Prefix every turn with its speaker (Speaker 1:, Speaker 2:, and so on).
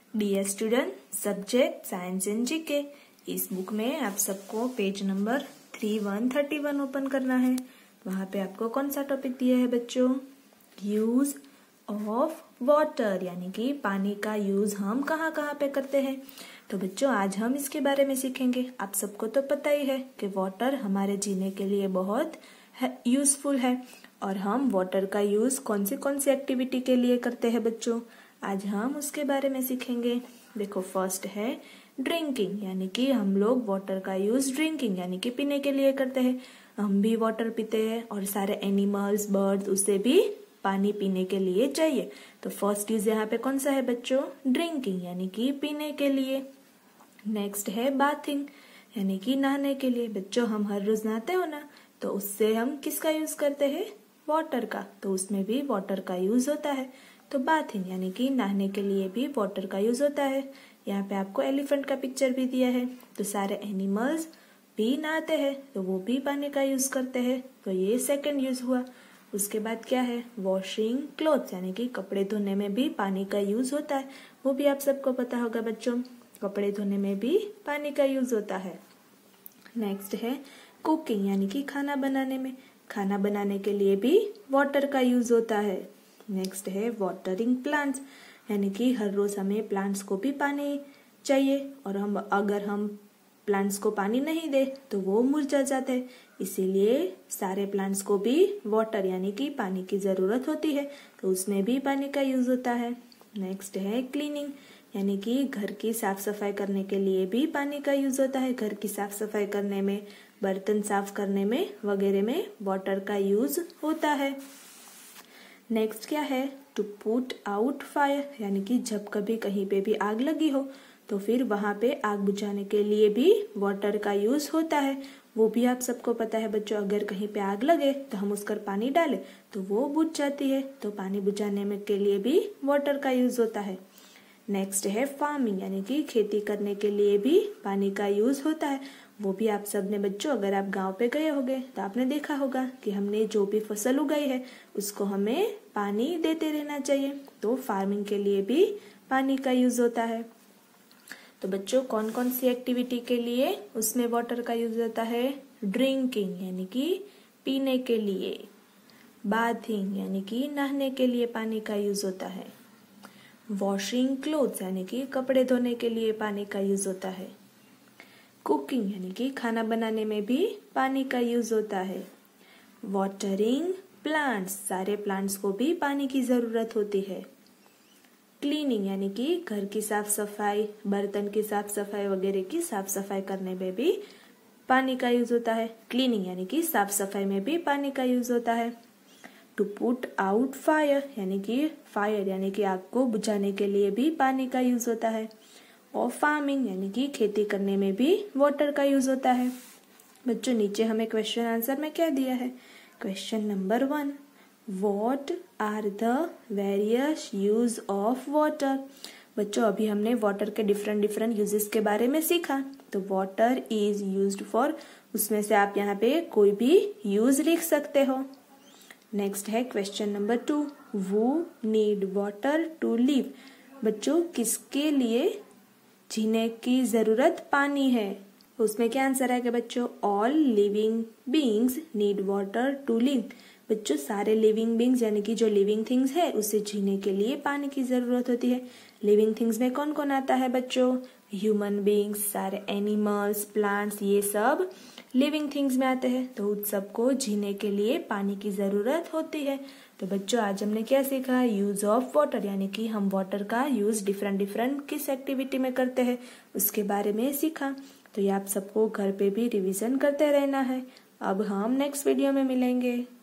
Speaker 1: Dear student, subject science and GK. इस book में आप सबको पेज नंबर 3131 ओपन करना है। वहां पे आपको कौन सा टॉपिक दिया है बच्चों? यूज ऑफ वाटर, यानी कि पानी का यूज हम कहाँ कहाँ पे करते हैं। तो बच्चों आज हम इसके बारे में सीखेंगे। आप सबको तो पता ही है कि वाटर हमारे जीने के लिए बहुत यूजफुल है और हम वाटर का यूज कौन सी एक्टिविटी के लिए करते हैं बच्चों, आज हम उसके बारे में सीखेंगे। देखो फर्स्ट है ड्रिंकिंग, यानी कि हम लोग वाटर का यूज ड्रिंकिंग यानी कि पीने के लिए करते हैं। हम भी वाटर पीते हैं और सारे एनिमल्स बर्ड्स उसे भी पानी पीने के लिए चाहिए। तो फर्स्ट यूज यहाँ पे कौन सा है बच्चों? ड्रिंकिंग यानी कि पीने के लिए। नेक्स्ट है बाथिंग, यानी कि नहाने के लिए। बच्चों हम हर रोज नहाते हो ना, तो उससे हम किसका यूज करते हैं? वाटर का। तो उसमें भी वाटर का यूज होता है। तो बाथिंग यानी कि नहाने के लिए भी वाटर का यूज होता है। यहाँ पे आपको एलिफेंट का पिक्चर भी दिया है। तो सारे एनिमल्स भी नहाते हैं, तो वो भी पानी का यूज करते हैं। तो ये सेकंड यूज हुआ। उसके बाद क्या है? वॉशिंग क्लोथ्स, यानी कि कपड़े धोने में भी पानी का यूज होता है। वो भी आप सबको पता होगा बच्चों, कपड़े धोने में भी पानी का यूज होता है। नेक्स्ट है कुकिंग, यानी कि खाना बनाने में। खाना बनाने के लिए भी वाटर का यूज होता है। नेक्स्ट है वाटरिंग प्लांट्स, यानी कि हर रोज हमें प्लांट्स को भी पानी चाहिए और अगर हम प्लांट्स को पानी नहीं दे तो वो मुरझा जाते हैं। इसीलिए सारे प्लांट्स को भी वाटर यानी कि पानी की जरूरत होती है, तो उसमें भी पानी का यूज होता है। नेक्स्ट है क्लीनिंग, यानी कि घर की साफ सफाई करने के लिए भी पानी का यूज होता है। घर की साफ सफाई करने में, बर्तन साफ करने में वगैरह में वाटर का यूज होता है। नेक्स्ट क्या है? टू पुट आउट फायर, यानी कि जब कभी कहीं पे भी आग लगी हो तो फिर वहां पे आग बुझाने के लिए भी वाटर का यूज होता है। वो भी आप सबको पता है बच्चों, अगर कहीं पे आग लगे तो हम उस पर पानी डालें तो वो बुझ जाती है। तो पानी बुझाने में के लिए भी वाटर का यूज होता है। नेक्स्ट है फार्मिंग, यानी कि खेती करने के लिए भी पानी का यूज होता है। वो भी आप सबने बच्चों, अगर आप गांव पे गए होंगे तो आपने देखा होगा कि हमने जो भी फसल उगाई है उसको हमें पानी देते रहना चाहिए। तो फार्मिंग के लिए भी पानी का यूज होता है। तो बच्चों कौन कौन सी एक्टिविटी के लिए उसमें वाटर का यूज होता है? ड्रिंकिंग यानी कि पीने के लिए, बाथिंग यानी कि नहाने के लिए पानी का यूज होता है, वॉशिंग क्लोथ्स यानी कि कपड़े धोने के लिए पानी का यूज होता है, कुकिंग यानी कि खाना बनाने में भी पानी का यूज होता है, वाटरिंग प्लांट्स, सारे प्लांट्स को भी पानी की जरूरत होती है, क्लीनिंग यानी कि घर की साफ सफाई, बर्तन की साफ सफाई वगैरह की साफ सफाई करने में भी पानी का यूज होता है। क्लीनिंग यानी कि साफ सफाई में भी पानी का यूज होता है। टू पुट आउट फायर, यानी कि फायर यानी कि आग को बुझाने के लिए भी पानी का यूज होता है। और फार्मिंग यानी कि खेती करने में भी वाटर का यूज होता है। बच्चों नीचे हमें क्वेश्चन आंसर में क्या दिया है? Question number 1, what are the various use of water. बच्चों अभी हमने वाटर के डिफरेंट यूजेस के बारे में सीखा। तो वाटर इज यूज्ड फॉर, उसमें से आप यहाँ पे कोई भी यूज लिख सकते हो। नेक्स्ट है क्वेश्चन नंबर 2, वो नीड वाटर टू लिव। बच्चों किसके लिए जीने की जरूरत पानी है? उसमें क्या आंसर आएगा बच्चों? All living beings need water to live. बच्चों सारे लिविंग बीइंग्स यानी कि जो लिविंग थिंग्स है उसे जीने के लिए पानी की जरूरत होती है। लिविंग थिंग्स में कौन कौन आता है बच्चों? ह्यूमन बीइंग्स, सारे एनिमल्स, प्लांट्स, ये सब लिविंग थिंग्स में आते हैं। तो उन सबको जीने के लिए पानी की जरूरत होती है। तो बच्चों आज हमने क्या सीखा? यूज ऑफ वाटर, यानी कि हम वाटर का यूज डिफरेंट किस एक्टिविटी में करते हैं उसके बारे में सीखा। तो ये आप सबको घर पे भी रिवीजन करते रहना है। अब हम नेक्स्ट वीडियो में मिलेंगे।